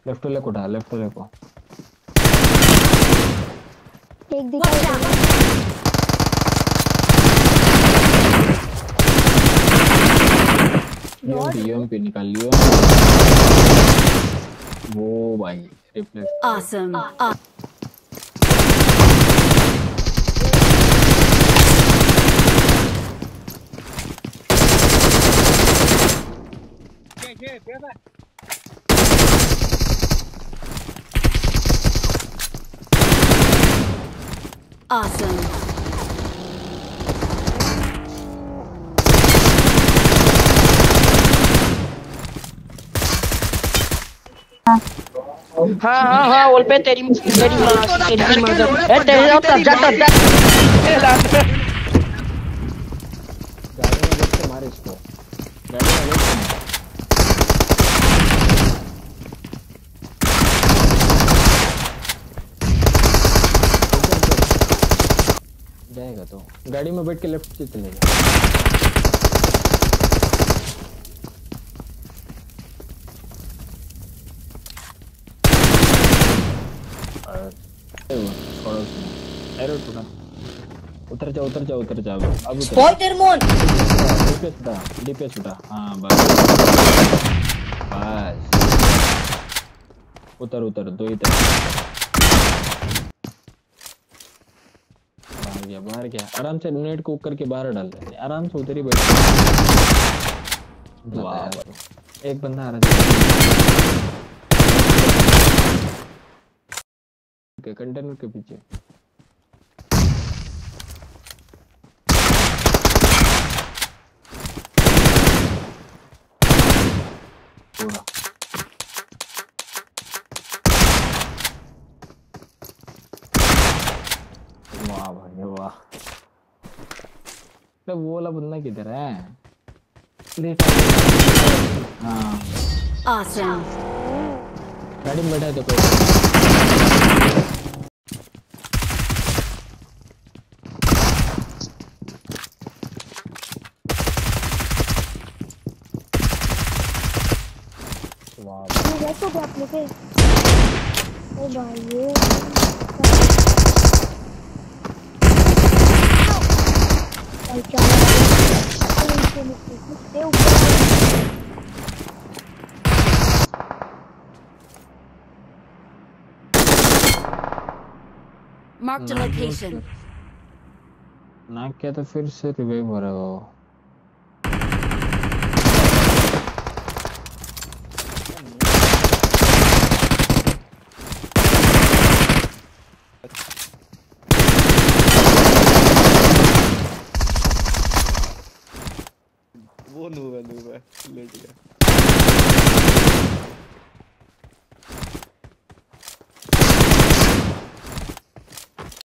Left लेको उठा, left लेको एक दिखा। यूएमपी निकाल लियो वो भाई। Replace Awesome. Awesome. हाँ बोल पे तेरी माँ ए तेरी जाता जाता गाड़ी में लेके मार इसको, गाड़ी में लेके जाएगा तो गाड़ी में बैठ के लेफ्ट से चलेगा। एरो टूटा, उतर जाओ उतर जाओ उतर जाओ। अब डीपीएस उठा। हाँ बस बस उतर उतर, दो ही तरफ बाहर गया आराम से। नेट को करके बाहर डाल दे आराम से, उधर ही बैठ। एक बंदा आ रहा है कंटेनर के पीछे। वाह भाई वाह। तो वो वाला बंदा किधर है? हाँ Awesome. गाड़ी में बैठा है तो देखो क्या आप लोग ओ भाई ये क्या Marked a location. ना क्या तो फिर से रिवाइव हो रहा है वो। वो नूब है लेट गया।